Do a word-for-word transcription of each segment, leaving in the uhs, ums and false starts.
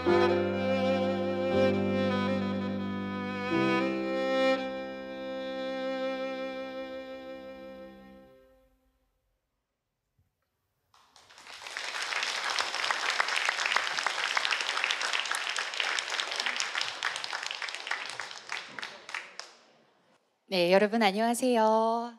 네, 여러분 안녕하세요.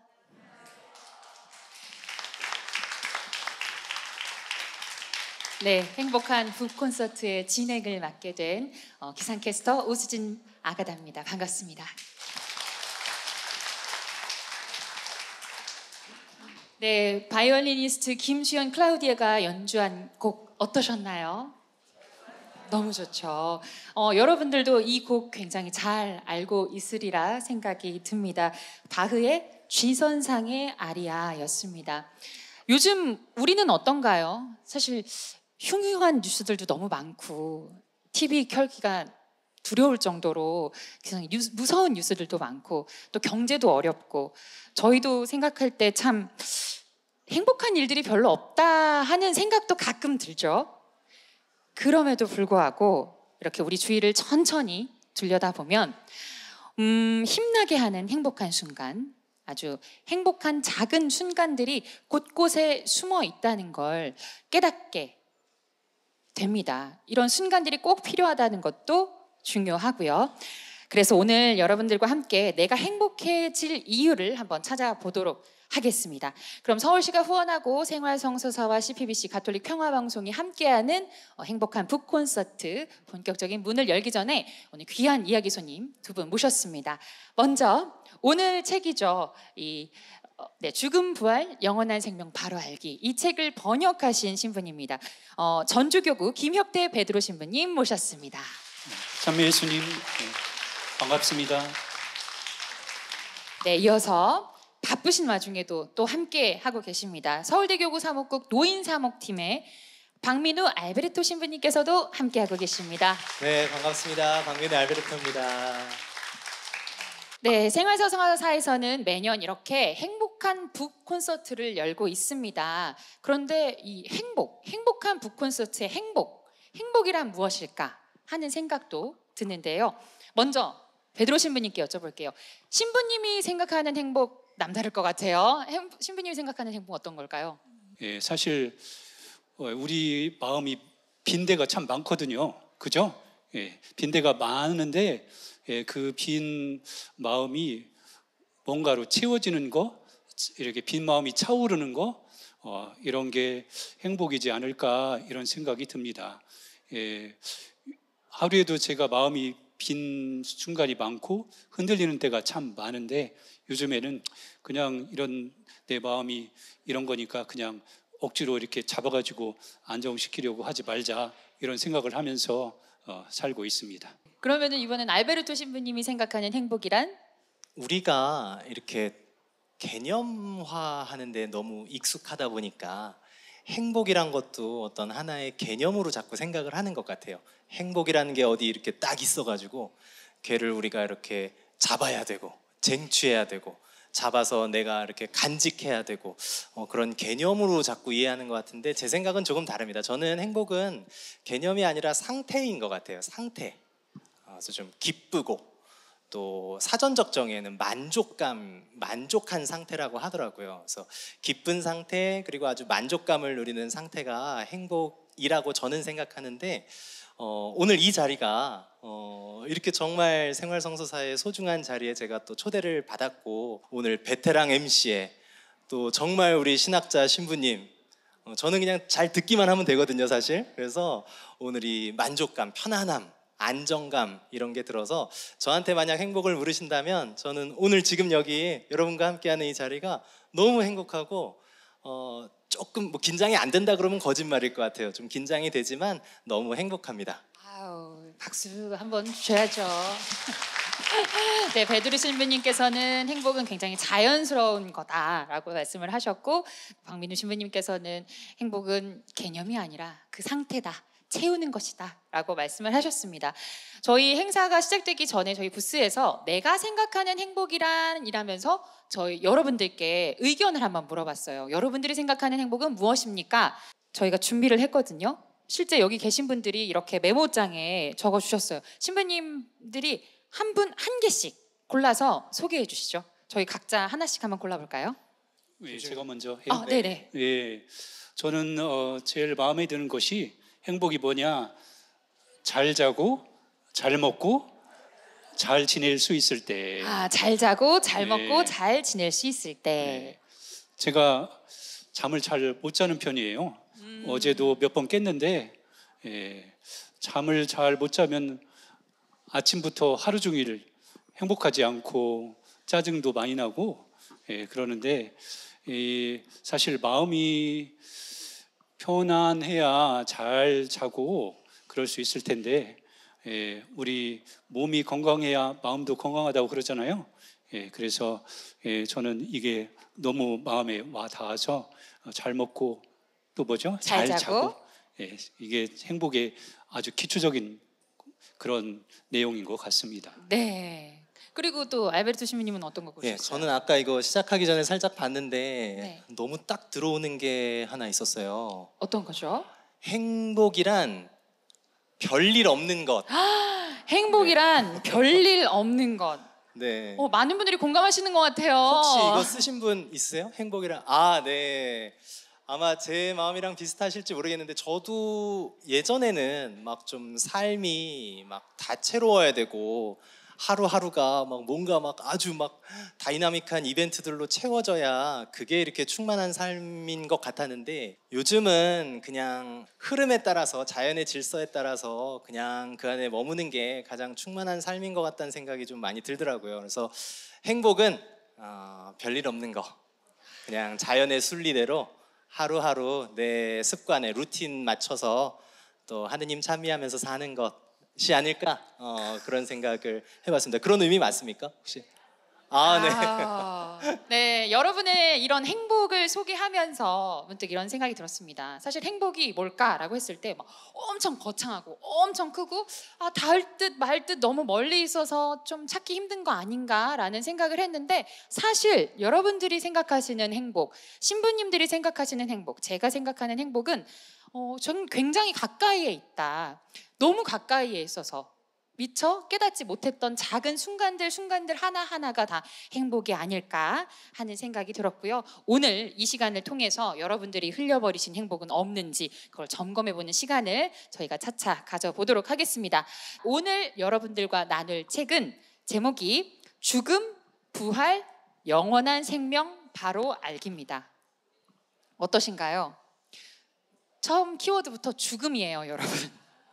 네, 행복한 북 콘서트의 진행을 맡게 된 어, 기상캐스터 오수진 아가다입니다. 반갑습니다. 네, 바이올리니스트 김수현 클라우디아가 연주한 곡 어떠셨나요? 너무 좋죠. 어, 여러분들도 이 곡 굉장히 잘 알고 있으리라 생각이 듭니다. 바흐의 G선상의 아리아였습니다. 요즘 우리는 어떤가요? 사실 흉흉한 뉴스들도 너무 많고 티비 켤기가 두려울 정도로 굉장히 뉴스, 무서운 뉴스들도 많고 또 경제도 어렵고 저희도 생각할 때 참 행복한 일들이 별로 없다 하는 생각도 가끔 들죠. 그럼에도 불구하고 이렇게 우리 주위를 천천히 들여다보면 음, 힘나게 하는 행복한 순간, 아주 행복한 작은 순간들이 곳곳에 숨어 있다는 걸 깨닫게 됩니다. 이런 순간들이 꼭 필요하다는 것도 중요하고요. 그래서 오늘 여러분들과 함께 내가 행복해질 이유를 한번 찾아보도록 하겠습니다. 그럼 서울시가 후원하고 생활성서사와 씨피비씨 가톨릭 평화방송이 함께하는 행복한 북 콘서트 본격적인 문을 열기 전에 오늘 귀한 이야기 손님 두 분 모셨습니다. 먼저 오늘 책이죠. 이 네, 죽음 부활 영원한 생명 바로 알기, 이 책을 번역하신 신부입니다. 어, 전주교구 김혁대 베드로 신부님 모셨습니다. 참매 예수님, 네, 반갑습니다. 네, 이어서 바쁘신 와중에도 또 함께 하고 계십니다. 서울대교구 사목국 노인사목팀의 박민우 알베르토 신부님께서도 함께 하고 계십니다. 네, 반갑습니다. 박민우 알베르토입니다. 네, 생활서사에서는 매년 이렇게 행복한 북 콘서트를 열고 있습니다. 그런데 이 행복, 행복한 북 콘서트의 행복, 행복이란 무엇일까 하는 생각도 드는데요. 먼저 베드로 신부님께 여쭤볼게요. 신부님이 생각하는 행복 남다를 것 같아요. 신부님이 생각하는 행복 어떤 걸까요? 예, 사실 우리 마음이 빈대가 참 많거든요. 그죠? 예, 빈대가 많은데 예, 그 빈 마음이 뭔가로 채워지는 거, 이렇게 빈 마음이 차오르는 거, 어, 이런 게 행복이지 않을까 이런 생각이 듭니다. 예, 하루에도 제가 마음이 빈 순간이 많고 흔들리는 때가 참 많은데 요즘에는 그냥 이런 내 마음이 이런 거니까 그냥 억지로 이렇게 잡아가지고 안정시키려고 하지 말자 이런 생각을 하면서 어, 살고 있습니다. 그러면은 이번엔 알베르토 신부님이 생각하는 행복이란? 우리가 이렇게 개념화하는 데 너무 익숙하다 보니까 행복이란 것도 어떤 하나의 개념으로 자꾸 생각을 하는 것 같아요. 행복이라는 게 어디 이렇게 딱 있어가지고 걔를 우리가 이렇게 잡아야 되고 쟁취해야 되고 잡아서 내가 이렇게 간직해야 되고 어, 그런 개념으로 자꾸 이해하는 것 같은데 제 생각은 조금 다릅니다. 저는 행복은 개념이 아니라 상태인 것 같아요. 상태. 그래서 좀 기쁘고 또 사전적 정의에는 만족감, 만족한 상태라고 하더라고요. 그래서 기쁜 상태 그리고 아주 만족감을 누리는 상태가 행복이라고 저는 생각하는데 어, 오늘 이 자리가 어, 이렇게 정말 생활성서사의 소중한 자리에 제가 또 초대를 받았고 오늘 베테랑 엠씨에 또 정말 우리 신학자 신부님 어, 저는 그냥 잘 듣기만 하면 되거든요 사실. 그래서 오늘 이 만족감, 편안함 안정감 이런 게 들어서 저한테 만약 행복을 물으신다면 저는 오늘 지금 여기 여러분과 함께하는 이 자리가 너무 행복하고 어, 조금 뭐 긴장이 안 된다 그러면 거짓말일 것 같아요. 좀 긴장이 되지만 너무 행복합니다. 아우, 박수 한번 주셔야죠. 네, 베드로 신부님께서는 행복은 굉장히 자연스러운 거다라고 말씀을 하셨고 박민우 신부님께서는 행복은 개념이 아니라 그 상태다. 채우는 것이다 라고 말씀을 하셨습니다. 저희 행사가 시작되기 전에 저희 부스에서 내가 생각하는 행복이란 이라면서 저희 여러분들께 의견을 한번 물어봤어요. 여러분들이 생각하는 행복은 무엇입니까? 저희가 준비를 했거든요. 실제 여기 계신 분들이 이렇게 메모장에 적어주셨어요. 신부님들이 한 분 한 개씩 골라서 소개해 주시죠. 저희 각자 하나씩 한번 골라볼까요? 예, 제가 먼저 해요. 아, 네네. 예, 저는 어, 제일 마음에 드는 것이 행복이 뭐냐? 잘 자고 잘 먹고 잘 지낼 수 있을 때. 아, 잘 자고 잘 네. 먹고 잘 지낼 수 있을 때. 네. 제가 잠을 잘 못 자는 편이에요. 음. 어제도 몇 번 깼는데 예, 잠을 잘 못 자면 아침부터 하루 종일 행복하지 않고 짜증도 많이 나고 예, 그러는데 이, 사실 마음이 편안해야 잘 자고 그럴 수 있을 텐데 예, 우리 몸이 건강해야 마음도 건강하다고 그러잖아요. 예, 그래서 예, 저는 이게 너무 마음에 와 닿아서 잘 먹고 또 뭐죠? 잘 잘, 자고. 자고. 예, 이게 행복의 아주 기초적인 그런 내용인 것 같습니다. 네. 그리고 또 알베르토 신부님은 어떤 거 예, 고르셨어요? 저는 아까 이거 시작하기 전에 살짝 봤는데 네. 너무 딱 들어오는 게 하나 있었어요. 어떤 거죠? 행복이란 별일 없는 것. 행복이란 별일 없는 것. 네. 어, 많은 분들이 공감하시는 것 같아요. 혹시 이거 쓰신 분 있으세요? 행복이란 아, 네. 아마 제 마음이랑 비슷하실지 모르겠는데 저도 예전에는 막 좀 삶이 막 다채로워야 되고 하루하루가 막 뭔가 막 아주 막 다이나믹한 이벤트들로 채워져야 그게 이렇게 충만한 삶인 것 같았는데 요즘은 그냥 흐름에 따라서 자연의 질서에 따라서 그냥 그 안에 머무는 게 가장 충만한 삶인 것 같다는 생각이 좀 많이 들더라고요. 그래서 행복은 어, 별일 없는 거 그냥 자연의 순리대로 하루하루 내 습관에 루틴 맞춰서 또 하느님 찬미하면서 사는 것이 아닐까 어, 그런 생각을 해봤습니다. 그런 의미 맞습니까 혹시? 아, 네. 아, 네, 여러분의 이런 행복을 소개하면서 문득 이런 생각이 들었습니다. 사실 행복이 뭘까라고 했을 때 막 엄청 거창하고 엄청 크고 아, 닿을 듯 말 듯 너무 멀리 있어서 좀 찾기 힘든 거 아닌가라는 생각을 했는데 사실 여러분들이 생각하시는 행복, 신부님들이 생각하시는 행복, 제가 생각하는 행복은 어, 전 굉장히 가까이에 있다. 너무 가까이에 있어서 미처 깨닫지 못했던 작은 순간들 순간들 하나하나가 다 행복이 아닐까 하는 생각이 들었고요. 오늘 이 시간을 통해서 여러분들이 흘려버리신 행복은 없는지 그걸 점검해보는 시간을 저희가 차차 가져보도록 하겠습니다. 오늘 여러분들과 나눌 책은 제목이 죽음, 부활, 영원한 생명 바로 알기입니다. 어떠신가요? 처음 키워드부터 죽음이에요, 여러분.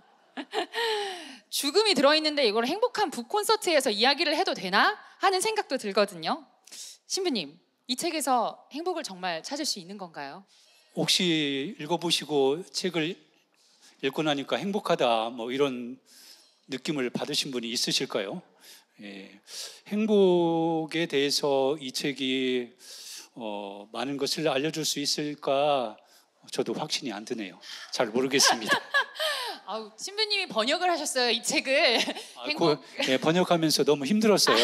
죽음이 들어있는데 이걸 행복한 북콘서트에서 이야기를 해도 되나 하는 생각도 들거든요. 신부님, 이 책에서 행복을 정말 찾을 수 있는 건가요? 혹시 읽어보시고 책을 읽고 나니까 행복하다 뭐 이런 느낌을 받으신 분이 있으실까요? 예, 행복에 대해서 이 책이 어, 많은 것을 알려줄 수 있을까 저도 확신이 안 드네요. 잘 모르겠습니다. 아우, 신부님이 번역을 하셨어요, 이 책을. 아, 행복 그, 예, 번역하면서 너무 힘들었어요.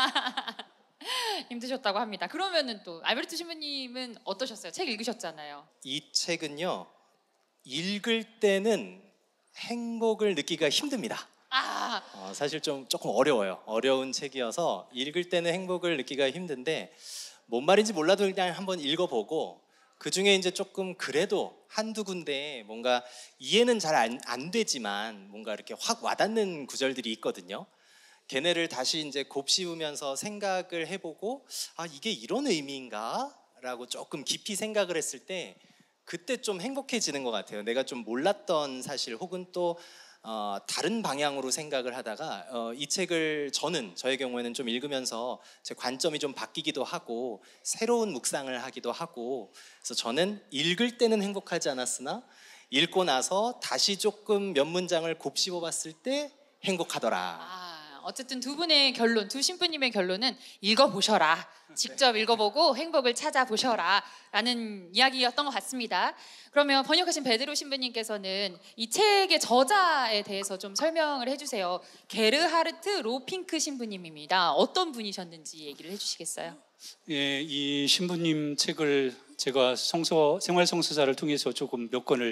힘드셨다고 합니다. 그러면은 또 알베르토 신부님은 어떠셨어요? 책 읽으셨잖아요. 이 책은요 읽을 때는 행복을 느끼기가 힘듭니다. 아, 어, 사실 좀 조금 어려워요. 어려운 책이어서 읽을 때는 행복을 느끼기가 힘든데 뭔 말인지 몰라도 그냥 한번 읽어보고 그 중에 이제 조금 그래도 한두 군데 뭔가 이해는 잘 안 안 되지만 뭔가 이렇게 확 와닿는 구절들이 있거든요. 걔네를 다시 이제 곱씹으면서 생각을 해보고 아 이게 이런 의미인가라고 조금 깊이 생각을 했을 때 그때 좀 행복해지는 것 같아요. 내가 좀 몰랐던 사실 혹은 또 어, 다른 방향으로 생각을 하다가 어, 이 책을 저는 저의 경우에는 좀 읽으면서 제 관점이 좀 바뀌기도 하고 새로운 묵상을 하기도 하고 그래서 저는 읽을 때는 행복하지 않았으나 읽고 나서 다시 조금 몇 문장을 곱씹어 봤을 때 행복하더라. 아, 어쨌든 두 분의 결론, 두 신부님의 결론은 읽어보셔라. 직접 읽어보고 행복을 찾아보셔라 라는 이야기였던 것 같습니다. 그러면 번역하신 베드로 신부님께서는 이 책의 저자에 대해서 좀 설명을 해주세요. 게르하르트 로핑크 신부님입니다. 어떤 분이셨는지 얘기를 해주시겠어요? 예, 이 신부님 책을 제가 성서 생활 성서사를 통해서 조금 몇 권을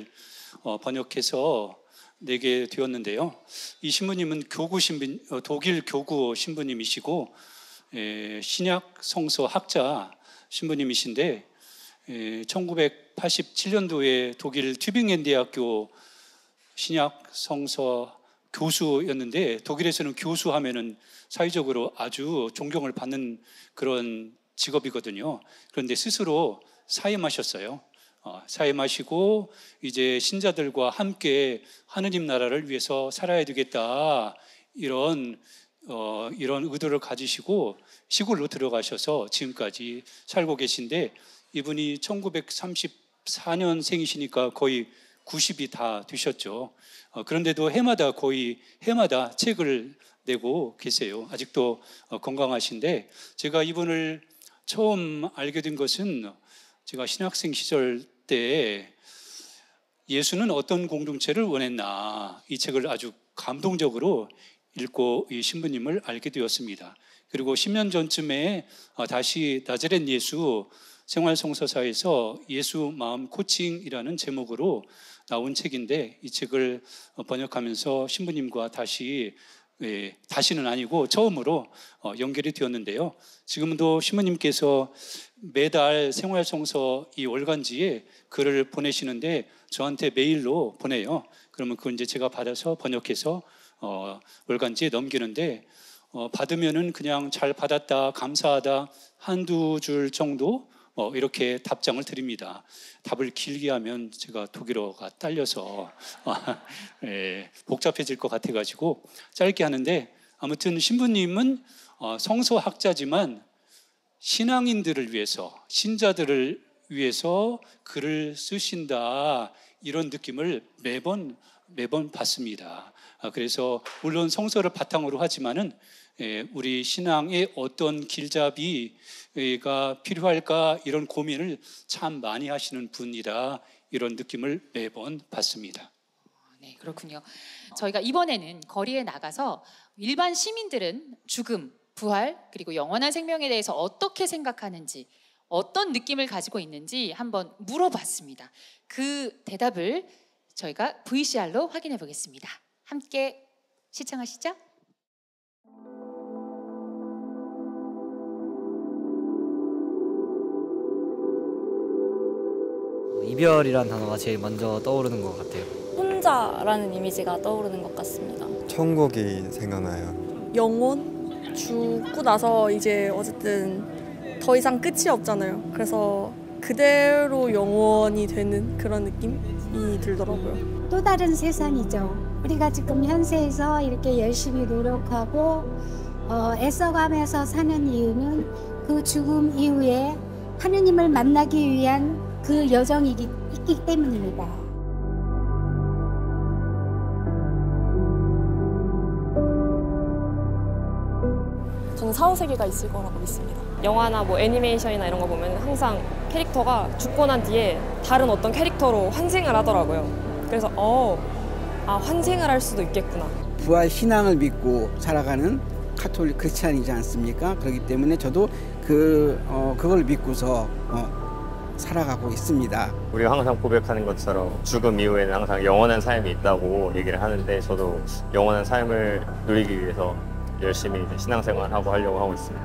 어, 번역해서 내게 되었는데요. 이 신부님은 교구 신부, 어, 독일 교구 신부님이시고 에, 신약 성서 학자 신부님이신데 에, 천구백팔십칠 년도에 독일 튜빙겐 대학교 신약 성서 교수였는데, 독일에서는 교수하면은 사회적으로 아주 존경을 받는 그런 직업이거든요. 그런데 스스로 사임하셨어요. 어, 사임하시고 이제 신자들과 함께 하느님 나라를 위해서 살아야 되겠다, 이런 어, 이런 의도를 가지시고 시골로 들어가셔서 지금까지 살고 계신데, 이분이 천구백삼십사 년생이시니까 거의 구십이 다 되셨죠. 어, 그런데도 해마다 거의 해마다 책을 내고 계세요. 아직도 어, 건강하신데, 제가 이분을 처음 알게 된 것은 제가 신학생 시절 때 예수는 어떤 공동체를 원했나, 이 책을 아주 감동적으로 읽고 이 신부님을 알게 되었습니다. 그리고 십 년 전쯤에 다시 나자렛 예수 생활성서사에서 예수 마음 코칭이라는 제목으로 나온 책인데, 이 책을 번역하면서 신부님과 다시 예, 다시는 아니고 처음으로 어, 연결이 되었는데요. 지금도 신부님께서 매달 생활성서 이 월간지에 글을 보내시는데 저한테 메일로 보내요. 그러면 그걸 이제 제가 받아서 번역해서 어, 월간지에 넘기는데, 어, 받으면은 그냥 잘 받았다, 감사하다 한두 줄 정도 어, 이렇게 답장을 드립니다. 답을 길게 하면 제가 독일어가 딸려서 어, 예, 복잡해질 것 같아가지고 짧게 하는데, 아무튼 신부님은 어, 성서학자지만 신앙인들을 위해서, 신자들을 위해서 글을 쓰신다, 이런 느낌을 매번 매번 받습니다. 아, 그래서 물론 성서를 바탕으로 하지만은 예, 우리 신앙에 어떤 길잡이가 필요할까, 이런 고민을 참 많이 하시는 분이다, 이런 느낌을 매번 받습니다. 네, 그렇군요. 저희가 이번에는 거리에 나가서 일반 시민들은 죽음, 부활, 그리고 영원한 생명에 대해서 어떻게 생각하는지, 어떤 느낌을 가지고 있는지 한번 물어봤습니다. 그 대답을 저희가 브이씨알로 확인해 보겠습니다. 함께 시청하시죠. 이별이란 단어가 제일 먼저 떠오르는 것 같아요. 혼자라는 이미지가 떠오르는 것 같습니다. 천국이 생각나요. 영혼? 죽고 나서 이제 어쨌든 더 이상 끝이 없잖아요. 그래서 그대로 영원이 되는 그런 느낌이 들더라고요. 또 다른 세상이죠. 우리가 지금 현세에서 이렇게 열심히 노력하고 어, 애써가면서 사는 이유는 그 죽음 이후에 하느님을 만나기 위한 그 여정이 있기 때문입니다. 저는 사후세계가 있을 거라고 믿습니다. 영화나 뭐 애니메이션이나 이런 거 보면 항상 캐릭터가 죽고 난 뒤에 다른 어떤 캐릭터로 환생을 하더라고요. 그래서 어, 아 환생을 할 수도 있겠구나. 부활 신앙을 믿고 살아가는 카톨릭 크리스찬이지 않습니까? 그렇기 때문에 저도 그 어, 그걸 믿고서 어, 살아가고 있습니다. 우리가 항상 고백하는 것처럼 죽음 이후에는 항상 영원한 삶이 있다고 얘기를 하는데, 저도 영원한 삶을 누리기 위해서 열심히 신앙생활하고 하려고 하고 있습니다.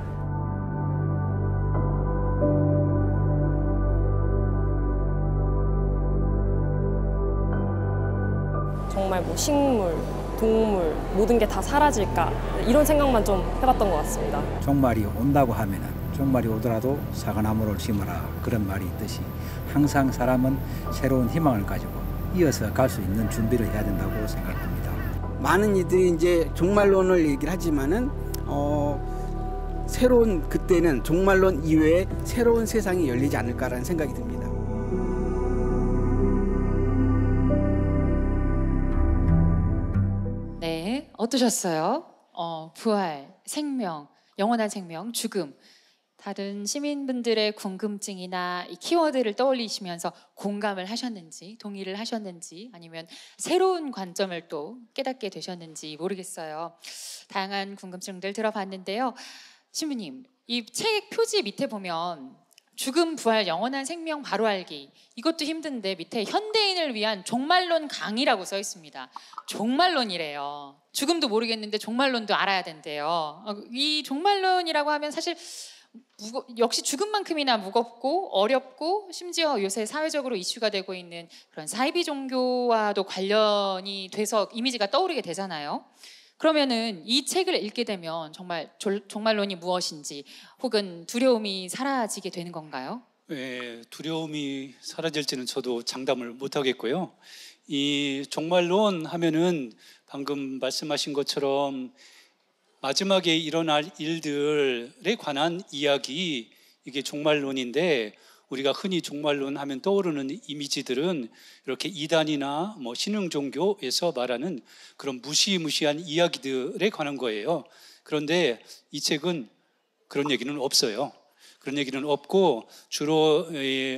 정말 뭐 식물, 동물 모든 게 다 사라질까, 이런 생각만 좀 해봤던 것 같습니다. 종말이 온다고 하면은 종말이 오더라도 사과나무를 심어라, 그런 말이 있듯이 항상 사람은 새로운 희망을 가지고 이어서 갈 수 있는 준비를 해야 된다고 생각합니다. 많은 이들이 이제 종말론을 얘기를 하지만은 어, 새로운 그때는 종말론 이외에 새로운 세상이 열리지 않을까라는 생각이 듭니다. 네, 어떠셨어요? 어, 부활, 생명, 영원한 생명, 죽음. 다른 시민분들의 궁금증이나 이 키워드를 떠올리시면서 공감을 하셨는지, 동의를 하셨는지, 아니면 새로운 관점을 또 깨닫게 되셨는지 모르겠어요. 다양한 궁금증들 들어봤는데요. 신부님, 이 책 표지 밑에 보면 죽음, 부활, 영원한 생명 바로 알기. 이것도 힘든데 밑에 현대인을 위한 종말론 강의라고 써 있습니다. 종말론이래요. 죽음도 모르겠는데 종말론도 알아야 된대요. 이 종말론이라고 하면 사실 무거, 역시 죽음만큼이나 무겁고 어렵고 심지어 요새 사회적으로 이슈가 되고 있는 그런 사이비 종교와도 관련이 돼서 이미지가 떠오르게 되잖아요. 그러면은 이 책을 읽게 되면 정말 조, 종말론이 무엇인지 혹은 두려움이 사라지게 되는 건가요? 네, 두려움이 사라질지는 저도 장담을 못 하겠고요. 이 종말론 하면은 방금 말씀하신 것처럼 마지막에 일어날 일들에 관한 이야기, 이게 종말론인데, 우리가 흔히 종말론 하면 떠오르는 이미지들은 이렇게 이단이나 뭐 신흥 종교에서 말하는 그런 무시무시한 이야기들에 관한 거예요. 그런데 이 책은 그런 얘기는 없어요. 그런 얘기는 없고 주로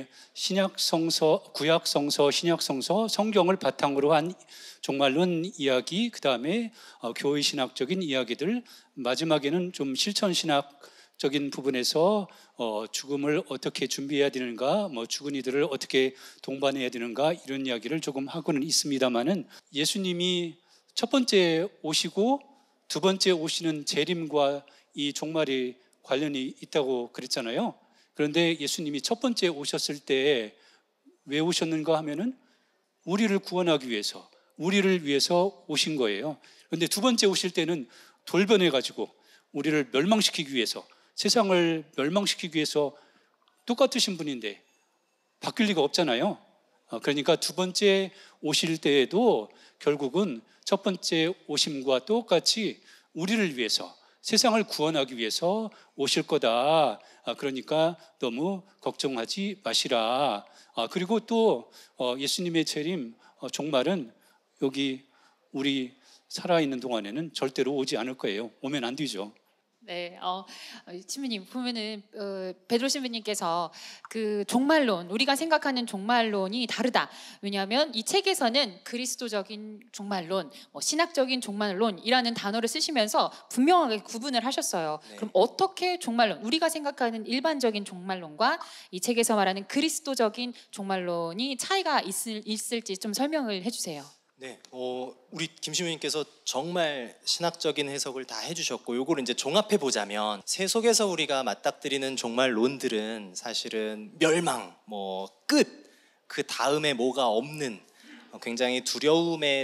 신약 성서, 구약 성서, 신약 성서, 성경을 바탕으로 한 종말론 이야기, 그 다음에 교회 신학적인 이야기들, 마지막에는 좀 실천 신학적인 부분에서 어, 죽음을 어떻게 준비해야 되는가, 뭐 죽은 이들을 어떻게 동반해야 되는가, 이런 이야기를 조금 하고는 있습니다만은, 예수님이 첫 번째 오시고 두 번째 오시는 재림과 이 종말이 관련이 있다고 그랬잖아요. 그런데 예수님이 첫 번째 오셨을 때 왜 오셨는가 하면은 우리를 구원하기 위해서, 우리를 위해서 오신 거예요. 그런데 두 번째 오실 때는 돌변해 가지고 우리를 멸망시키기 위해서, 세상을 멸망시키기 위해서 똑같으신 분인데 바뀔 리가 없잖아요. 그러니까 두 번째 오실 때에도 결국은 첫 번째 오심과 똑같이 우리를 위해서, 세상을 구원하기 위해서 오실 거다. 그러니까 너무 걱정하지 마시라. 그리고 또 예수님의 재림, 종말은 여기 우리 살아있는 동안에는 절대로 오지 않을 거예요. 오면 안 되죠. 네, 어, 신부님 보면은 어, 베드로 신부님께서 그 종말론, 우리가 생각하는 종말론이 다르다. 왜냐하면 이 책에서는 그리스도적인 종말론, 뭐 신학적인 종말론이라는 단어를 쓰시면서 분명하게 구분을 하셨어요. 네. 그럼 어떻게 종말론, 우리가 생각하는 일반적인 종말론과 이 책에서 말하는 그리스도적인 종말론이 차이가 있을, 있을지 좀 설명을 해주세요. 네, 어, 우리 김신부님께서 정말 신학적인 해석을 다 해주셨고, 요거를 이제 종합해 보자면 세속에서 우리가 맞닥뜨리는 종말론들은 사실은 멸망, 뭐 끝, 그 다음에 뭐가 없는 굉장히 두려움의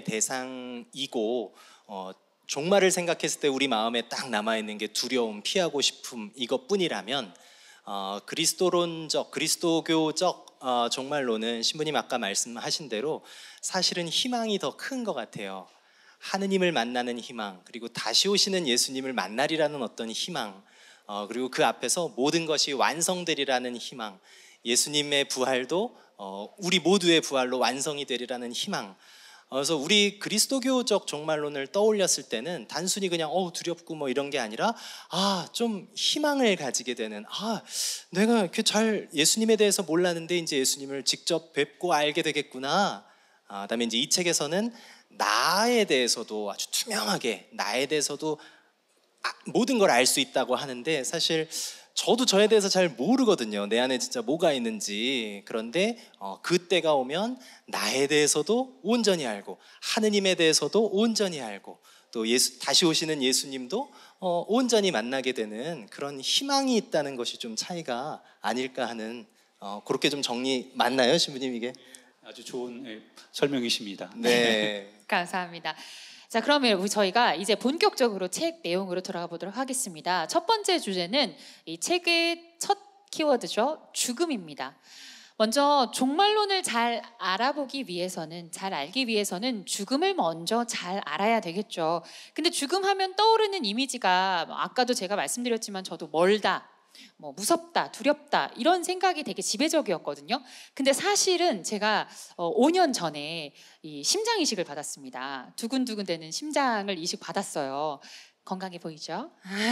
대상이고, 어, 종말을 생각했을 때 우리 마음에 딱 남아 있는 게 두려움, 피하고 싶음 이것뿐이라면, 어, 그리스도론적, 그리스도교적 어, 종말론은 신부님 아까 말씀하신 대로 사실은 희망이 더 큰 것 같아요. 하느님을 만나는 희망, 그리고 다시 오시는 예수님을 만나리라는 어떤 희망, 어, 그리고 그 앞에서 모든 것이 완성되리라는 희망, 예수님의 부활도 어, 우리 모두의 부활로 완성이 되리라는 희망. 그래서 우리 그리스도교적 종말론을 떠올렸을 때는 단순히 그냥 어우 두렵고 뭐 이런 게 아니라, 아, 좀 희망을 가지게 되는, 아, 내가 이렇게 잘 예수님에 대해서 몰랐는데 이제 예수님을 직접 뵙고 알게 되겠구나. 아, 그다음에 이제 이 책에서는 나에 대해서도 아주 투명하게, 나에 대해서도 아, 모든 걸 알 수 있다고 하는데, 사실 저도 저에 대해서 잘 모르거든요. 내 안에 진짜 뭐가 있는지. 그런데 어, 그때가 오면 나에 대해서도 온전히 알고, 하느님에 대해서도 온전히 알고, 또 예수, 다시 오시는 예수님도 어, 온전히 만나게 되는 그런 희망이 있다는 것이 좀 차이가 아닐까 하는, 어, 그렇게 좀 정리 맞나요, 신부님? 이게 아주 좋은 예, 설명이십니다. 네. 감사합니다. 자, 그러면 우리 저희가 이제 본격적으로 책 내용으로 들어가 보도록 하겠습니다. 첫 번째 주제는 이 책의 첫 키워드죠. 죽음입니다. 먼저 종말론을 잘 알아보기 위해서는, 잘 알기 위해서는 죽음을 먼저 잘 알아야 되겠죠. 근데 죽음하면 떠오르는 이미지가 아까도 제가 말씀드렸지만 저도 멀다, 뭐 무섭다, 두렵다, 이런 생각이 되게 지배적이었거든요. 근데 사실은 제가 오 년 전에 이 심장 이식을 받았습니다. 두근두근 되는 심장을 이식 받았어요. 건강해 보이죠?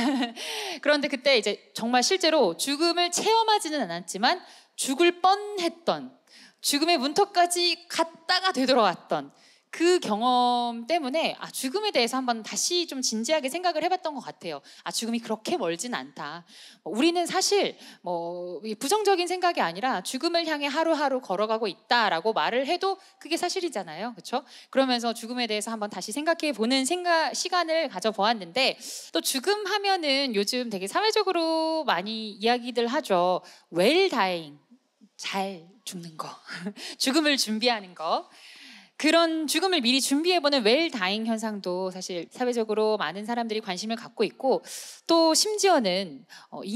그런데 그때 이제 정말 실제로 죽음을 체험하지는 않았지만 죽을 뻔했던, 죽음의 문턱까지 갔다가 되돌아왔던 그 경험 때문에 아, 죽음에 대해서 한번 다시 좀 진지하게 생각을 해봤던 것 같아요. 아, 죽음이 그렇게 멀진 않다. 뭐 우리는 사실 뭐 부정적인 생각이 아니라 죽음을 향해 하루하루 걸어가고 있다라고 말을 해도 그게 사실이잖아요, 그렇죠? 그러면서 죽음에 대해서 한번 다시 생각해보는 생각 시간을 가져보았는데 또 죽음 하면은 요즘 되게 사회적으로 많이 이야기들 하죠. 웰 다잉, 잘 죽는 거, 죽음을 준비하는 거. 그런 죽음을 미리 준비해보는 웰 다잉 현상도 사실 사회적으로 많은 사람들이 관심을 갖고 있고 또 심지어는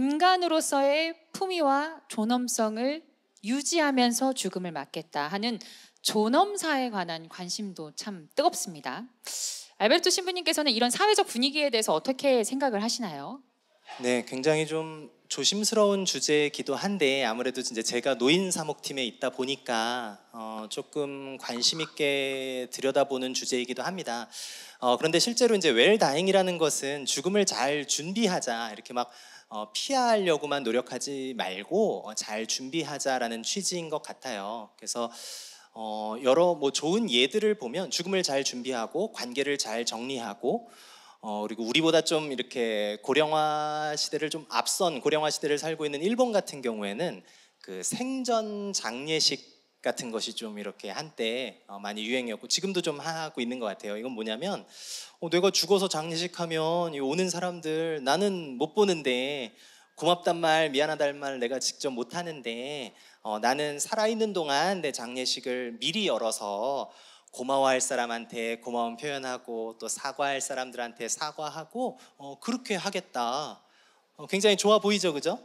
인간으로서의 품위와 존엄성을 유지하면서 죽음을 맞겠다 하는 존엄사에 관한 관심도 참 뜨겁습니다. 알베르토 신부님께서는 이런 사회적 분위기에 대해서 어떻게 생각을 하시나요? 네, 굉장히 좀 조심스러운 주제이기도 한데 아무래도 이제 제가 노인 사목팀에 있다 보니까 어, 조금 관심 있게 들여다보는 주제이기도 합니다. 어, 그런데 실제로 이제 웰다잉이라는 것은 죽음을 잘 준비하자 이렇게 막 어, 피하려고만 노력하지 말고 어, 잘 준비하자라는 취지인 것 같아요. 그래서 어, 여러 뭐 좋은 예들을 보면 죽음을 잘 준비하고 관계를 잘 정리하고 어, 그리고 우리보다 좀 이렇게 고령화 시대를 좀 앞선 고령화 시대를 살고 있는 일본 같은 경우에는 그 생전 장례식 같은 것이 좀 이렇게 한때 어, 많이 유행이었고 지금도 좀 하고 있는 것 같아요. 이건 뭐냐면 어, 내가 죽어서 장례식하면 이 오는 사람들 나는 못 보는데 고맙단 말 미안하단 말 내가 직접 못 하는데 어, 나는 살아있는 동안 내 장례식을 미리 열어서 고마워할 사람한테 고마움 표현하고 또 사과할 사람들한테 사과하고 어, 그렇게 하겠다. 어, 굉장히 좋아 보이죠, 그죠?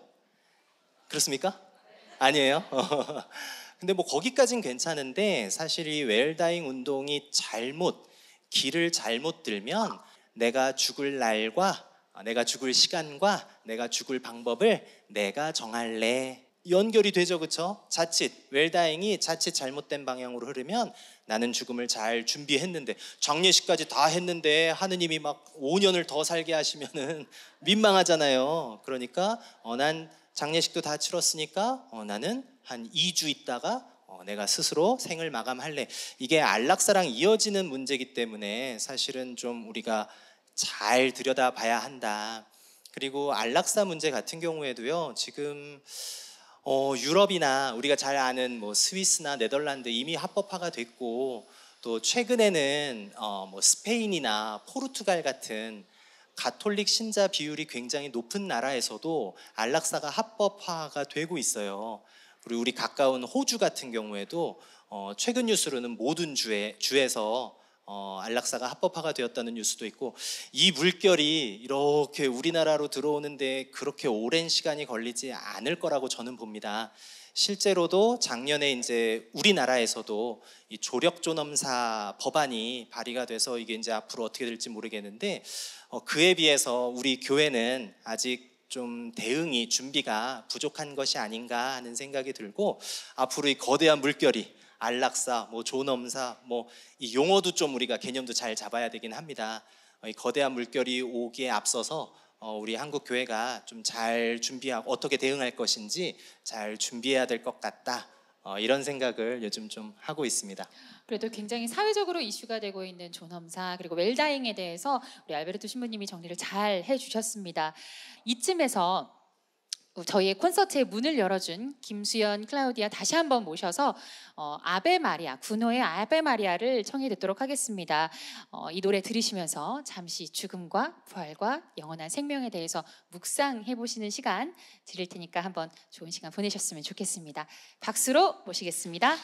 그렇습니까? 아니에요? 근데 뭐 거기까진 괜찮은데 사실 이 웰다잉 운동이 잘못 길을 잘못 들면 내가 죽을 날과 내가 죽을 시간과 내가 죽을 방법을 내가 정할래. 연결이 되죠, 그렇죠? 자칫 웰다잉이 자칫 잘못된 방향으로 흐르면 나는 죽음을 잘 준비했는데 장례식까지 다 했는데 하느님이 막 오 년을 더 살게 하시면은 민망하잖아요. 그러니까 어, 난 장례식도 다 치렀으니까 어, 나는 한 이 주 있다가 어, 내가 스스로 생을 마감할래. 이게 안락사랑 이어지는 문제이기 때문에 사실은 좀 우리가 잘 들여다봐야 한다. 그리고 안락사 문제 같은 경우에도요. 지금 어, 유럽이나 우리가 잘 아는 뭐 스위스나 네덜란드 이미 합법화가 됐고 또 최근에는 어, 뭐 스페인이나 포르투갈 같은 가톨릭 신자 비율이 굉장히 높은 나라에서도 안락사가 합법화가 되고 있어요. 그리고 우리 가까운 호주 같은 경우에도 어, 최근 뉴스로는 모든 주에, 주에서 어, 안락사가 합법화가 되었다는 뉴스도 있고 이 물결이 이렇게 우리나라로 들어오는데 그렇게 오랜 시간이 걸리지 않을 거라고 저는 봅니다. 실제로도 작년에 이제 우리나라에서도 이 조력존엄사 법안이 발의가 돼서 이게 이제 앞으로 어떻게 될지 모르겠는데 어, 그에 비해서 우리 교회는 아직 좀 대응이 준비가 부족한 것이 아닌가 하는 생각이 들고 앞으로 이 거대한 물결이 안락사, 뭐 존엄사, 뭐 이 용어도 좀 우리가 개념도 잘 잡아야 되긴 합니다. 어, 이 거대한 물결이 오기에 앞서서 어, 우리 한국 교회가 좀 잘 준비하고 어떻게 대응할 것인지 잘 준비해야 될 것 같다. 어, 이런 생각을 요즘 좀 하고 있습니다. 그래도 굉장히 사회적으로 이슈가 되고 있는 존엄사 그리고 웰다잉에 대해서 우리 알베르토 신부님이 정리를 잘 해주셨습니다. 이쯤에서 저희의 콘서트의 문을 열어준 김수연, 클라우디아 다시 한번 모셔서 어, 아베 마리아, 군호의 아베 마리아를 청해 듣도록 하겠습니다. 어, 이 노래 들으시면서 잠시 죽음과 부활과 영원한 생명에 대해서 묵상해 보시는 시간 드릴 테니까 한번 좋은 시간 보내셨으면 좋겠습니다. 박수로 모시겠습니다.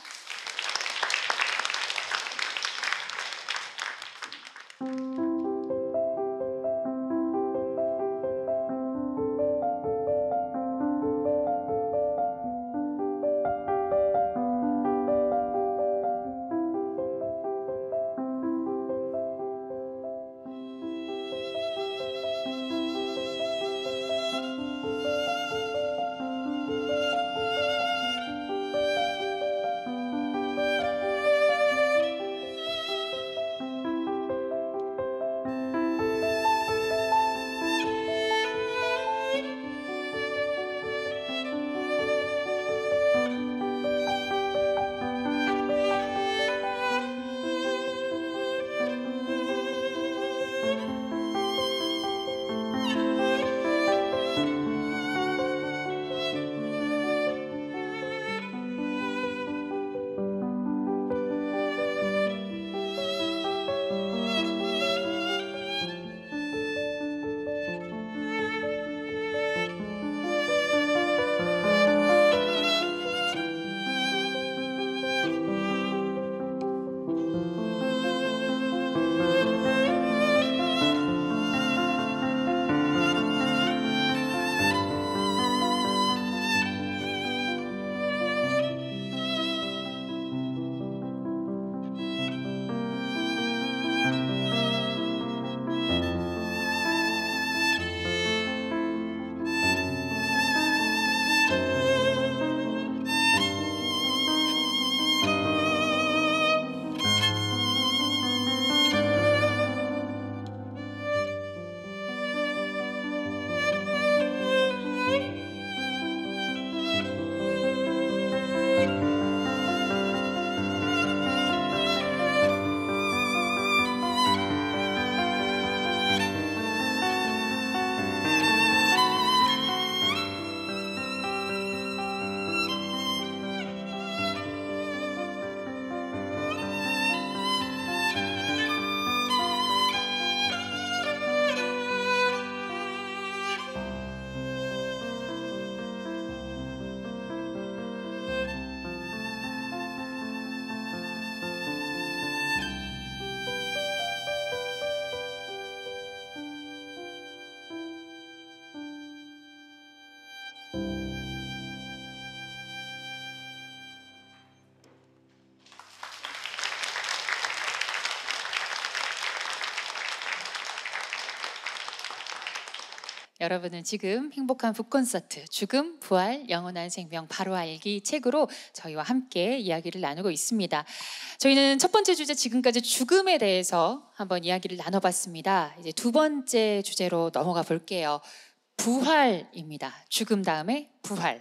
여러분은 지금 행복한 북콘서트 죽음, 부활, 영원한 생명 바로 알기 책으로 저희와 함께 이야기를 나누고 있습니다. 저희는 첫 번째 주제 지금까지 죽음에 대해서 한번 이야기를 나눠봤습니다. 이제 두 번째 주제로 넘어가 볼게요. 부활입니다. 죽음 다음에 부활.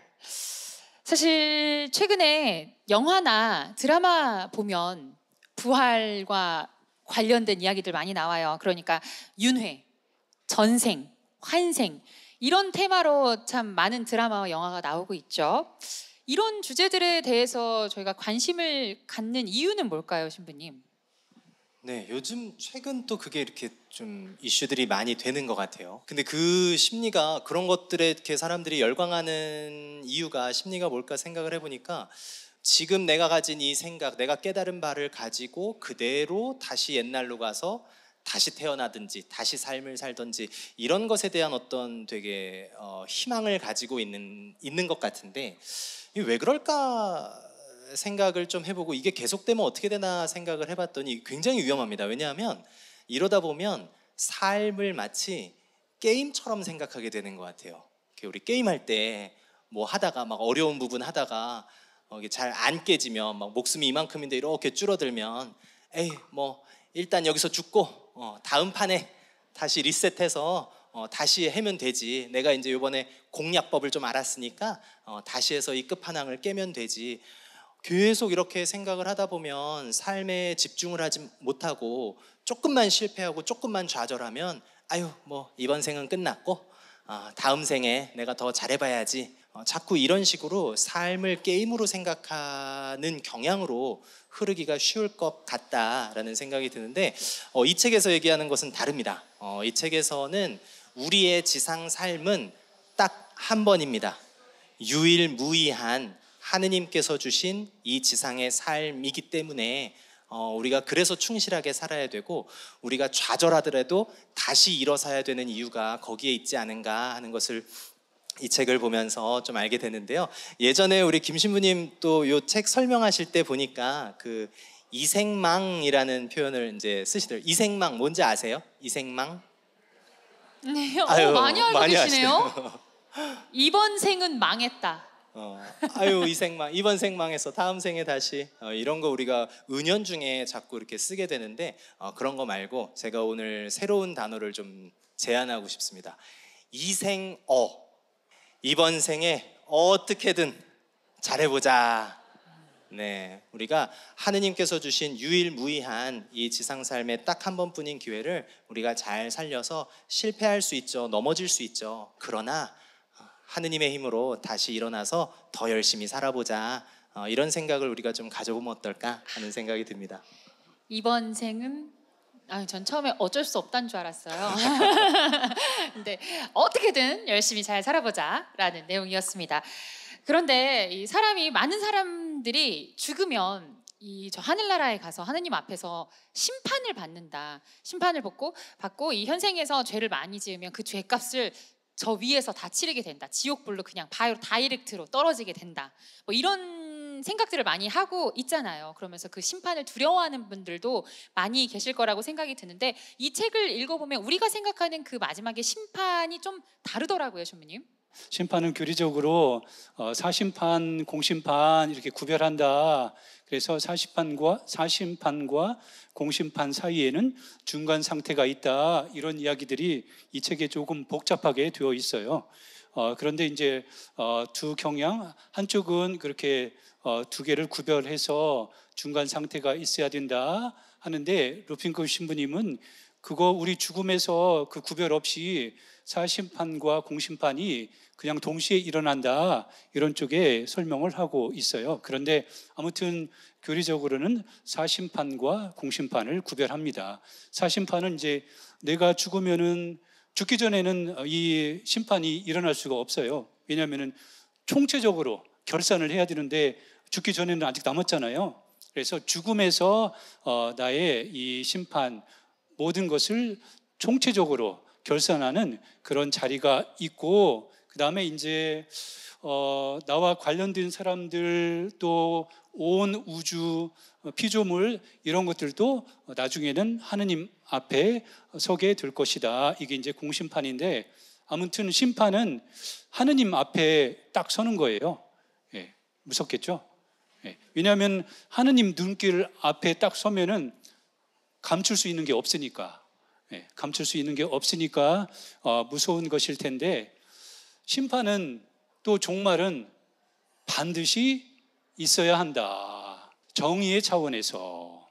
사실 최근에 영화나 드라마 보면 부활과 관련된 이야기들 많이 나와요. 그러니까 윤회, 전생, 환생 이런 테마로 참 많은 드라마와 영화가 나오고 있죠. 이런 주제들에 대해서 저희가 관심을 갖는 이유는 뭘까요, 신부님? 네, 요즘 최근 또 그게 이렇게 좀 이슈들이 많이 되는 것 같아요. 근데 그 심리가 그런 것들에 이렇게 사람들이 열광하는 이유가 심리가 뭘까 생각을 해보니까 지금 내가 가진 이 생각, 내가 깨달은 바를 가지고 그대로 다시 옛날로 가서 다시 태어나든지 다시 삶을 살든지 이런 것에 대한 어떤 되게 어, 희망을 가지고 있는 있는 것 같은데 이게 왜 그럴까 생각을 좀 해보고 이게 계속되면 어떻게 되나 생각을 해봤더니 굉장히 위험합니다. 왜냐하면 이러다 보면 삶을 마치 게임처럼 생각하게 되는 것 같아요. 우리 게임할 때 뭐 하다가 막 어려운 부분 하다가 어, 잘 안 깨지면 막 목숨이 이만큼인데 이렇게 줄어들면 에이 뭐 일단 여기서 죽고 어, 다음 판에 다시 리셋해서 어, 다시 하면 되지. 내가 이제 이번에 공략법을 좀 알았으니까 어, 다시 해서 이 끝판왕을 깨면 되지. 계속 이렇게 생각을 하다 보면 삶에 집중을 하지 못하고 조금만 실패하고 조금만 좌절하면 아유 뭐 이번 생은 끝났고 어, 다음 생에 내가 더 잘해봐야지. 어, 자꾸 이런 식으로 삶을 게임으로 생각하는 경향으로 흐르기가 쉬울 것 같다라는 생각이 드는데 어, 이 책에서 얘기하는 것은 다릅니다. 어, 이 책에서는 우리의 지상 삶은 딱 한 번입니다. 유일무이한 하느님께서 주신 이 지상의 삶이기 때문에 어, 우리가 그래서 충실하게 살아야 되고 우리가 좌절하더라도 다시 일어서야 되는 이유가 거기에 있지 않은가 하는 것을 이 책을 보면서 좀 알게 되는데요. 예전에 우리 김 신부님 또 이 책 설명하실 때 보니까 그 이생망이라는 표현을 이제 쓰시더라고요. 이생망 뭔지 아세요? 이생망? 네, 아유, 오, 많이 알고 많이 계시네요. 이번 생은 망했다. 어, 아유 이생망 이번 생망에서 다음 생에 다시 어, 이런 거 우리가 은연 중에 자꾸 이렇게 쓰게 되는데 어, 그런 거 말고 제가 오늘 새로운 단어를 좀 제안하고 싶습니다. 이생어. 이번 생에 어떻게든 잘해보자. 네, 우리가 하느님께서 주신 유일무이한 이 지상 삶의 딱 한 번뿐인 기회를 우리가 잘 살려서 실패할 수 있죠. 넘어질 수 있죠. 그러나 하느님의 힘으로 다시 일어나서 더 열심히 살아보자. 어, 이런 생각을 우리가 좀 가져보면 어떨까 하는 생각이 듭니다. 이번 생은 아, 전 처음에 어쩔 수 없다는 줄 알았어요. 근데 어떻게든 열심히 잘 살아보자라는 내용이었습니다. 그런데 이 사람이 많은 사람들이 죽으면 이 저 하늘나라에 가서 하느님 앞에서 심판을 받는다. 심판을 받고 받고 이 현생에서 죄를 많이 지으면 그 죄값을 저 위에서 다 치르게 된다. 지옥불로 그냥 바로 다이렉트로 떨어지게 된다. 뭐 이런 생각들을 많이 하고 있잖아요. 그러면서 그 심판을 두려워하는 분들도 많이 계실 거라고 생각이 드는데 이 책을 읽어보면 우리가 생각하는 그 마지막의 심판이 좀 다르더라고요, 신부님. 심판은 교리적으로 어, 사심판, 공심판 이렇게 구별한다. 그래서 사심판과 사심판과 공심판 사이에는 중간 상태가 있다. 이런 이야기들이 이 책에 조금 복잡하게 되어 있어요. 어, 그런데 이제 어, 두 경향, 한쪽은 그렇게 어, 두 개를 구별해서 중간 상태가 있어야 된다 하는데 루핑크 신부님은 그거 우리 죽음에서 그 구별 없이 사심판과 공심판이 그냥 동시에 일어난다 이런 쪽에 설명을 하고 있어요. 그런데 아무튼 교리적으로는 사심판과 공심판을 구별합니다. 사심판은 이제 내가 죽으면은 죽기 전에는 이 심판이 일어날 수가 없어요. 왜냐하면은 총체적으로 결산을 해야 되는데 죽기 전에는 아직 남았잖아요. 그래서 죽음에서 어, 나의 이 심판 모든 것을 총체적으로 결산하는 그런 자리가 있고 그 다음에 이제 어, 나와 관련된 사람들 또 온 우주 피조물 이런 것들도 나중에는 하느님 앞에 서게 될 것이다. 이게 이제 공심판인데 아무튼 심판은 하느님 앞에 딱 서는 거예요. 예, 무섭겠죠? 예, 왜냐하면 하느님 눈길 앞에 딱 서면은 감출 수 있는 게 없으니까, 예, 감출 수 있는 게 없으니까 어, 무서운 것일 텐데, 심판은 또 종말은 반드시 있어야 한다. 정의의 차원에서.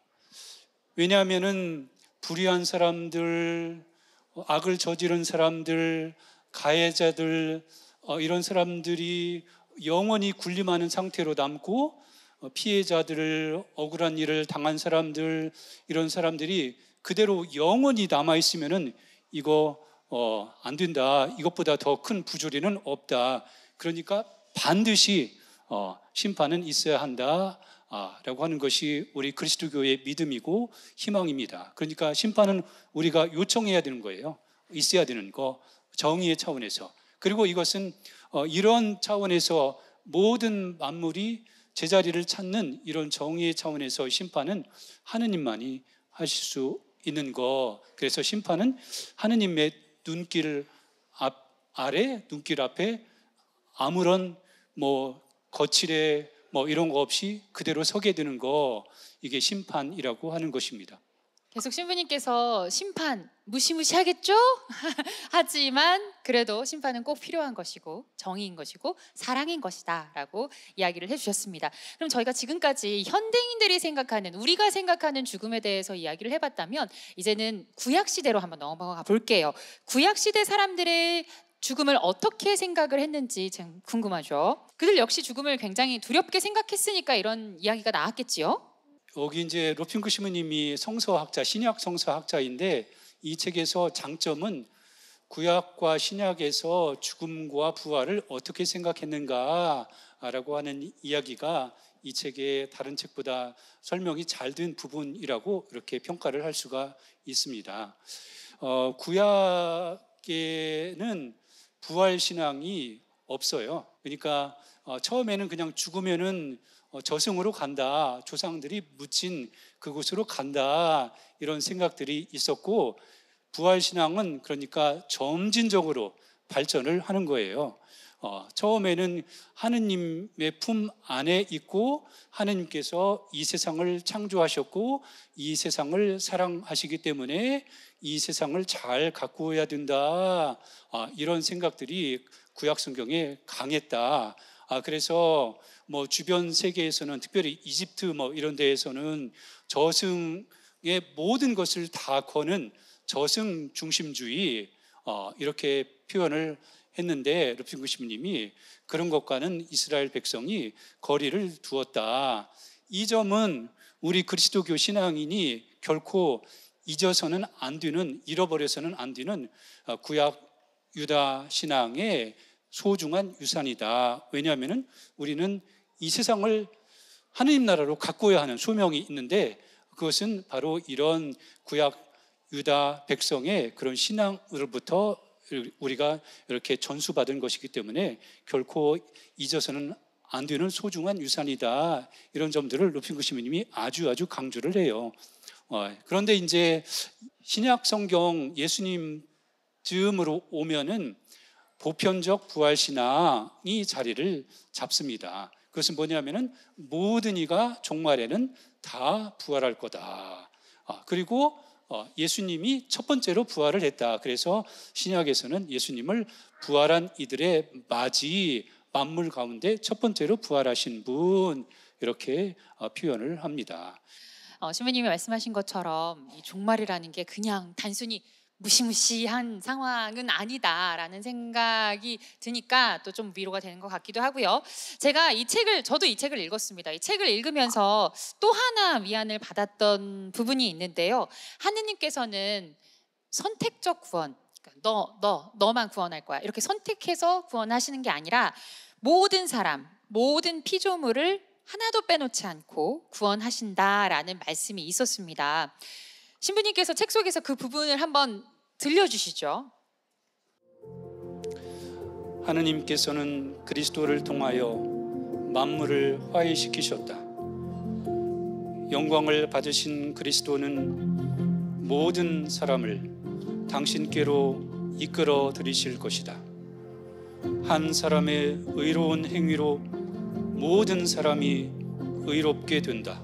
왜냐하면은 불의한 사람들, 악을 저지른 사람들, 가해자들, 어, 이런 사람들이 영원히 군림하는 상태로 남고, 어, 피해자들, 억울한 일을 당한 사람들, 이런 사람들이 그대로 영원히 남아 있으면은 이거 어, 안 된다. 이것보다 더 큰 부조리는 없다. 그러니까 반드시 어, 심판은 있어야 한다. 아, 라고 하는 것이 우리 그리스도교의 믿음이고 희망입니다. 그러니까 심판은 우리가 요청해야 되는 거예요. 있어야 되는 거, 정의의 차원에서. 그리고 이것은 어, 이런 차원에서 모든 만물이 제자리를 찾는 이런 정의의 차원에서 심판은 하느님만이 하실 수 있는 거. 그래서 심판은 하느님의 눈길 앞, 아래, 눈길 앞에 아무런 뭐 거칠에 뭐 이런 거 없이 그대로 서게 되는 거, 이게 심판이라고 하는 것입니다. 계속 신부님께서 심판 무시무시하겠죠? 하지만 그래도 심판은 꼭 필요한 것이고 정의인 것이고 사랑인 것이다 라고 이야기를 해주셨습니다. 그럼 저희가 지금까지 현대인들이 생각하는, 우리가 생각하는 죽음에 대해서 이야기를 해봤다면, 이제는 구약시대로 한번 넘어가 볼게요. 구약시대 사람들의 죽음을 어떻게 생각을 했는지 참 궁금하죠. 그들 역시 죽음을 굉장히 두렵게 생각했으니까 이런 이야기가 나왔겠지요. 여기 이제 로핑크 시모님이 성서학자, 신약 성서학자인데, 이 책에서 장점은 구약과 신약에서 죽음과 부활을 어떻게 생각했는가라고 하는 이야기가 이 책의 다른 책보다 설명이 잘 된 부분이라고 이렇게 평가를 할 수가 있습니다. 어, 구약에는 부활 신앙이 없어요. 그러니까 어, 처음에는 그냥 죽으면은 어, 저승으로 간다, 조상들이 묻힌 그곳으로 간다, 이런 생각들이 있었고, 부활 신앙은 그러니까 점진적으로 발전을 하는 거예요. 어, 처음에는 하느님의 품 안에 있고 하느님께서 이 세상을 창조하셨고 이 세상을 사랑하시기 때문에 이 세상을 잘 가꾸어야 된다, 아, 이런 생각들이 구약 성경에 강했다. 아, 그래서 뭐 주변 세계에서는, 특별히 이집트 뭐 이런 데에서는 저승의 모든 것을 다 거는 저승 중심주의, 어, 이렇게 표현을 했는데, 루핑크 시모님이 그런 것과는 이스라엘 백성이 거리를 두었다. 이 점은 우리 그리스도교 신앙인이 결코 잊어서는 안 되는, 잃어버려서는 안 되는 구약 유다 신앙의 소중한 유산이다. 왜냐하면 우리는 이 세상을 하느님 나라로 가꾸어야 하는 소명이 있는데, 그것은 바로 이런 구약 유다 백성의 그런 신앙으로부터 우리가 이렇게 전수받은 것이기 때문에 결코 잊어서는 안 되는 소중한 유산이다. 이런 점들을 루핑크 시모님이 아주 아주 강조를 해요. 어, 그런데 이제 신약 성경 예수님 즈음으로 오면은 보편적 부활 신앙이 자리를 잡습니다. 그것은 뭐냐면은 모든 이가 종말에는 다 부활할 거다. 아, 그리고 어, 예수님이 첫 번째로 부활을 했다. 그래서 신약에서는 예수님을 부활한 이들의 맞이, 만물 가운데 첫 번째로 부활하신 분, 이렇게 어, 표현을 합니다. 어, 신부님이 말씀하신 것처럼 이 종말이라는 게 그냥 단순히 무시무시한 상황은 아니다라는 생각이 드니까 또 좀 위로가 되는 것 같기도 하고요. 제가 이 책을, 저도 이 책을 읽었습니다. 이 책을 읽으면서 또 하나 위안을 받았던 부분이 있는데요. 하느님께서는 선택적 구원, 그러니까 너, 너, 너만 구원할 거야, 이렇게 선택해서 구원하시는 게 아니라 모든 사람, 모든 피조물을 하나도 빼놓지 않고 구원하신다라는 말씀이 있었습니다. 신부님께서 책 속에서 그 부분을 한번 들려주시죠. 하느님께서는 그리스도를 통하여 만물을 화해시키셨다. 영광을 받으신 그리스도는 모든 사람을 당신께로 이끌어 들이실 것이다. 한 사람의 의로운 행위로 모든 사람이 의롭게 된다.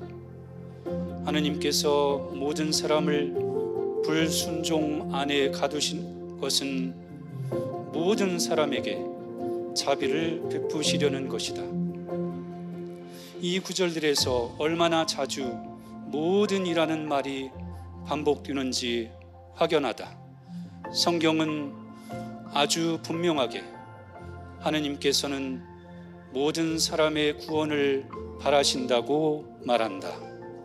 하느님께서 모든 사람을 불순종 안에 가두신 것은 모든 사람에게 자비를 베푸시려는 것이다. 이 구절들에서 얼마나 자주 모든이라는 말이 반복되는지 확연하다. 성경은 아주 분명하게 하느님께서는 모든 사람의 구원을 바라신다고 말한다.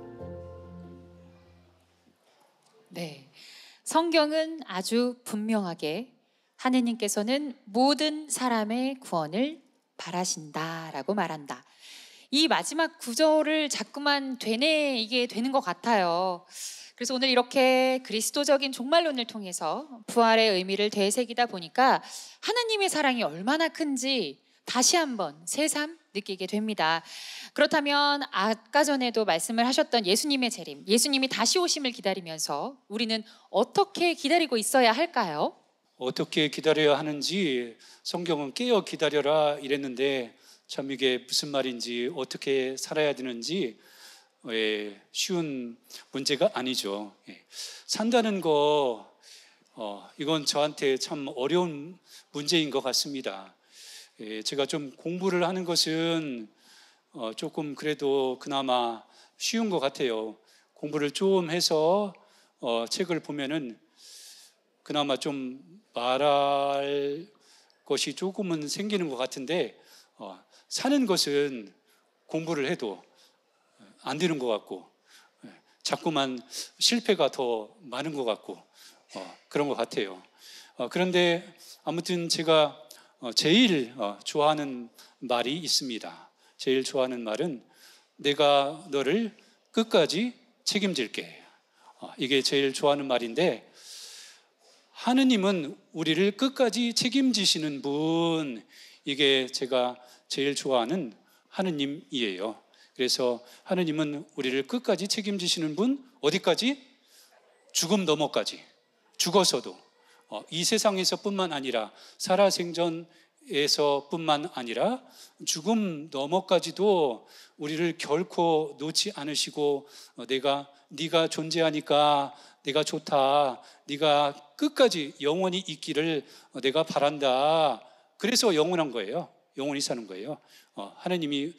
네, 성경은 아주 분명하게 하느님께서는 모든 사람의 구원을 바라신다라고 말한다. 이 마지막 구절을 자꾸만 되뇌이게 되는 것 같아요. 그래서 오늘 이렇게 그리스도적인 종말론을 통해서 부활의 의미를 되새기다 보니까 하나님의 사랑이 얼마나 큰지 다시 한번 새삼 느끼게 됩니다. 그렇다면 아까 전에도 말씀을 하셨던 예수님의 재림, 예수님이 다시 오심을 기다리면서 우리는 어떻게 기다리고 있어야 할까요? 어떻게 기다려야 하는지 성경은 깨어 기다려라 이랬는데 참 이게 무슨 말인지 어떻게 살아야 되는지 예, 쉬운 문제가 아니죠. 예. 산다는 거 어, 이건 저한테 참 어려운 문제인 것 같습니다. 예, 제가 좀 공부를 하는 것은 어, 조금 그래도 그나마 쉬운 것 같아요. 공부를 좀 해서 어, 책을 보면은 그나마 좀 말할 것이 조금은 생기는 것 같은데 어, 사는 것은 공부를 해도 안 되는 것 같고 자꾸만 실패가 더 많은 것 같고 어, 그런 것 같아요. 어, 그런데 아무튼 제가 어, 제일 어, 좋아하는 말이 있습니다. 제일 좋아하는 말은 내가 너를 끝까지 책임질게. 어, 이게 제일 좋아하는 말인데 하느님은 우리를 끝까지 책임지시는 분, 이게 제가 제일 좋아하는 하느님이에요. 그래서 하느님은 우리를 끝까지 책임지시는 분, 어디까지? 죽음 너머까지. 죽어서도 어, 이 세상에서뿐만 아니라 살아생전에서뿐만 아니라 죽음 너머까지도 우리를 결코 놓지 않으시고 어, 내가 네가 존재하니까 내가 좋다, 네가 끝까지 영원히 있기를 어, 내가 바란다. 그래서 영원한 거예요. 영원히 사는 거예요. 어, 하느님이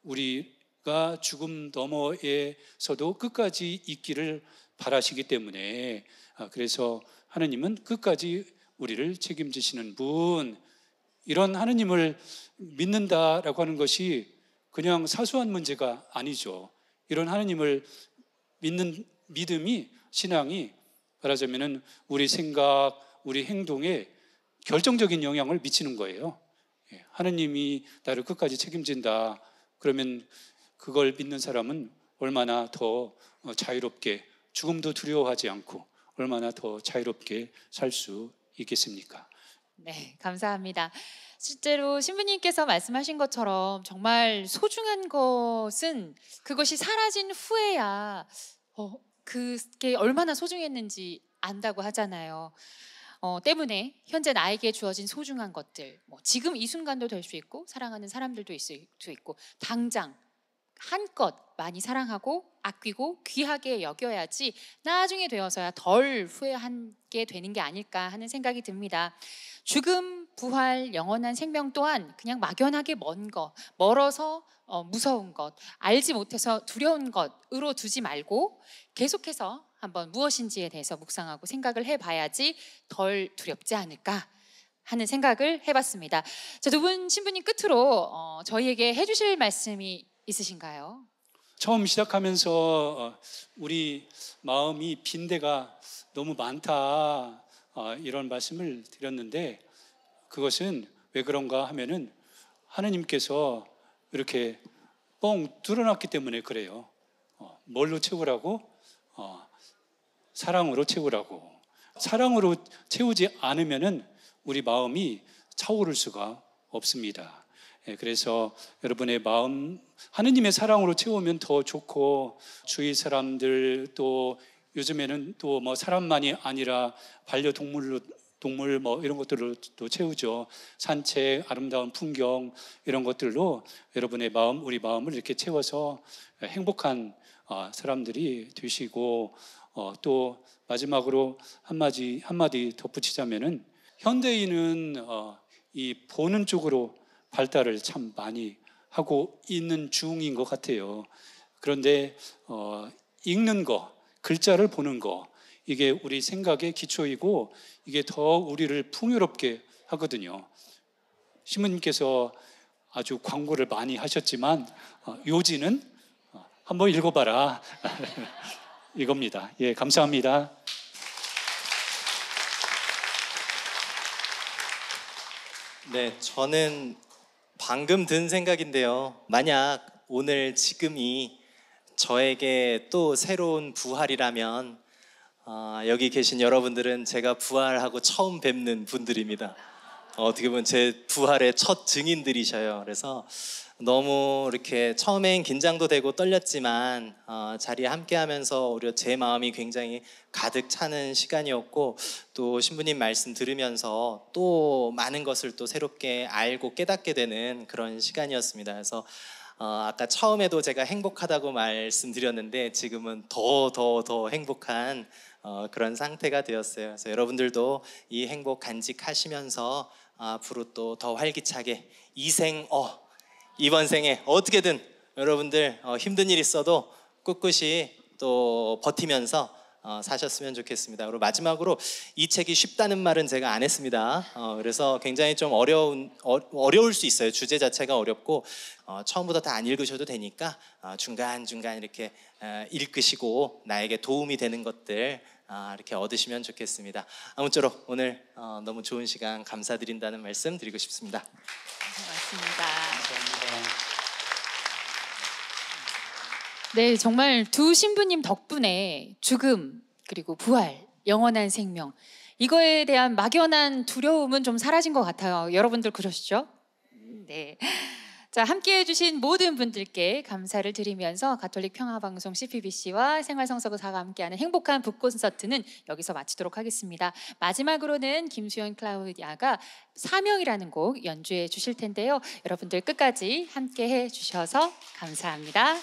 우리가 죽음 너머에서도 끝까지 있기를 바라시기 때문에 아, 그래서 하느님은 끝까지 우리를 책임지시는 분, 이런 하느님을 믿는다라고 하는 것이 그냥 사소한 문제가 아니죠. 이런 하느님을 믿는 믿음이, 신앙이 말하자면은 우리 생각, 우리 행동에 결정적인 영향을 미치는 거예요. 하느님이 나를 끝까지 책임진다. 그러면 그걸 믿는 사람은 얼마나 더 자유롭게, 죽음도 두려워하지 않고 얼마나 더 자유롭게 살 수 있겠습니까? 네, 감사합니다. 실제로 신부님께서 말씀하신 것처럼 정말 소중한 것은 그것이 사라진 후에야 어, 그게 얼마나 소중했는지 안다고 하잖아요. 어, 때문에 현재 나에게 주어진 소중한 것들, 뭐 지금 이 순간도 될 수 있고 사랑하는 사람들도 있을 수 있고 당장 한껏 많이 사랑하고 아끼고 귀하게 여겨야지 나중에 되어서야 덜 후회하게 되는 게 아닐까 하는 생각이 듭니다. 죽음, 부활, 영원한 생명 또한 그냥 막연하게 먼 것, 멀어서 어, 무서운 것, 알지 못해서 두려운 것으로 두지 말고 계속해서 한번 무엇인지에 대해서 묵상하고 생각을 해봐야지 덜 두렵지 않을까 하는 생각을 해봤습니다. 자, 두 분 신부님 끝으로 어, 저희에게 해주실 말씀이 있으신가요? 처음 시작하면서 우리 마음이 빈대가 너무 많다 이런 말씀을 드렸는데 그것은 왜 그런가 하면은 하느님께서 이렇게 뻥 뚫어놨기 때문에 그래요. 뭘로 채우라고? 사랑으로 채우라고. 사랑으로 채우지 않으면은 우리 마음이 차오를 수가 없습니다. 그래서 여러분의 마음 하느님의 사랑으로 채우면 더 좋고, 주위 사람들 또 요즘에는 또 뭐 사람만이 아니라 반려동물로도 동물 뭐 이런 것들을 또 채우죠. 산책, 아름다운 풍경 이런 것들로 여러분의 마음, 우리 마음을 이렇게 채워서 행복한 어, 사람들이 되시고 어, 또 마지막으로 한마디 한마디 덧붙이자면은 현대인은 어, 이 보는 쪽으로 발달을 참 많이 하고 있는 중인 것 같아요. 그런데 어, 읽는 거, 글자를 보는 거, 이게 우리 생각의 기초이고 이게 더 우리를 풍요롭게 하거든요. 신부님께서 아주 광고를 많이 하셨지만 어, 요지는 어, 한번 읽어봐라 이겁니다. 예, 감사합니다. 네, 저는 방금 든 생각인데요. 만약 오늘 지금이 저에게 또 새로운 부활이라면 어, 여기 계신 여러분들은 제가 부활하고 처음 뵙는 분들입니다. 어, 어떻게 보면 제 부활의 첫 증인들이셔요. 그래서 너무 이렇게 처음엔 긴장도 되고 떨렸지만 어, 자리에 함께하면서 오히려 제 마음이 굉장히 가득 차는 시간이었고 또 신부님 말씀 들으면서 또 많은 것을 또 새롭게 알고 깨닫게 되는 그런 시간이었습니다. 그래서 어, 아까 처음에도 제가 행복하다고 말씀드렸는데 지금은 더 더 더 행복한 어, 그런 상태가 되었어요. 그래서 여러분들도 이 행복 간직하시면서 앞으로 또 더 활기차게 이생어 이번 생에 어떻게든 여러분들 어, 힘든 일 있어도 꿋꿋이 또 버티면서 어, 사셨으면 좋겠습니다. 그리고 마지막으로 이 책이 쉽다는 말은 제가 안 했습니다. 어, 그래서 굉장히 좀 어려운 어, 어려울 수 있어요. 주제 자체가 어렵고 어, 처음부터 다 안 읽으셔도 되니까 어, 중간 중간 이렇게 어, 읽으시고 나에게 도움이 되는 것들 어, 이렇게 얻으시면 좋겠습니다. 아무쪼록 오늘 어, 너무 좋은 시간 감사드린다는 말씀 드리고 싶습니다. 고맙습니다. 네, 정말 두 신부님 덕분에 죽음 그리고 부활, 영원한 생명 이거에 대한 막연한 두려움은 좀 사라진 것 같아요. 여러분들 그러시죠? 네. 자, 함께해 주신 모든 분들께 감사를 드리면서 가톨릭 평화방송 씨피비씨와 생활성서교사가 함께하는 행복한 북콘서트는 여기서 마치도록 하겠습니다. 마지막으로는 김수현 클라우디아가 사명이라는 곡 연주해 주실 텐데요. 여러분들 끝까지 함께해 주셔서 감사합니다.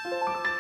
네.